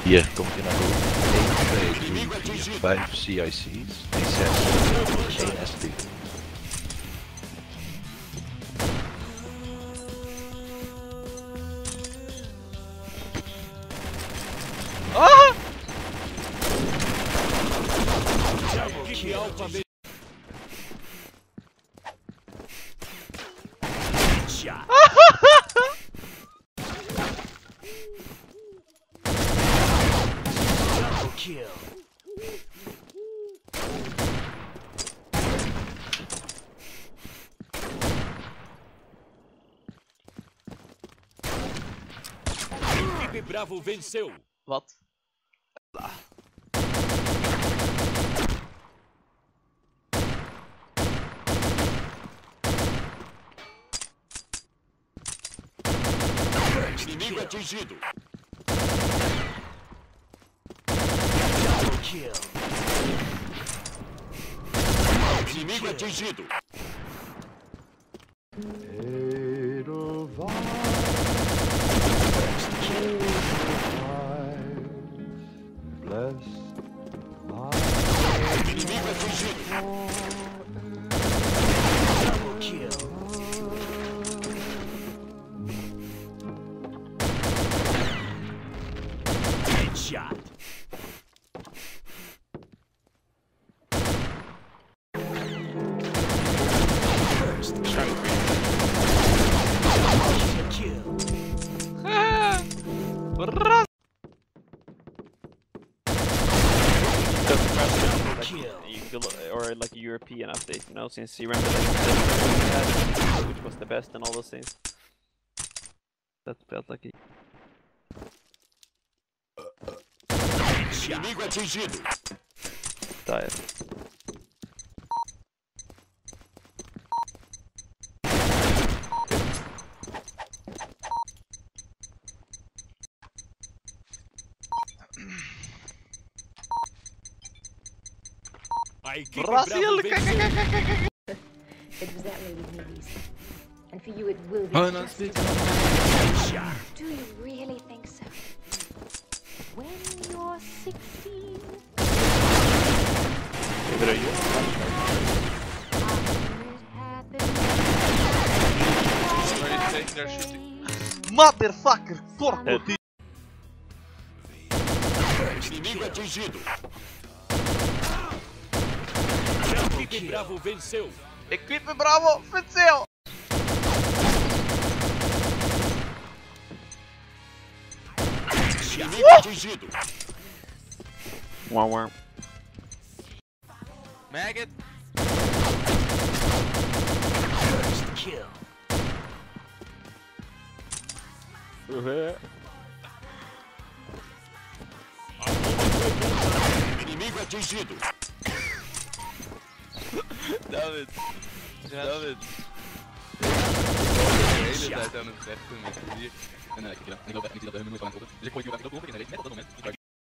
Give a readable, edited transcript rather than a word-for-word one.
Hier, kom je naar boven. 1, 2, 3, 4, 5 CIC's. D6, 1 ST. Ah! Kill. Equipe Bravo venceu. Wat? Inimigo atingido. Kill. Inimigo atingido. Inimigo atingido. Double kill. Headshot. Or like a European update, you know, since you remember like which was the best and all those things. That felt like a... Inimigo atingido. Diet. Brazil! It was that lady's movies. And for you it will be just Do you really think so? When you're 16... Motherfucker! Porco! Inimigo atingido. Equipe Bravo venceu. Equipe Bravo venceu! Inimigo atingido. Wow. Maggot. First kill. Inimigo atingido. David. David. De hele tijd aan het vechten met die. En ik loop echt niet dat we hem nooit van het dus ik gooi die op en ik loop op en ik weet net op dat moment.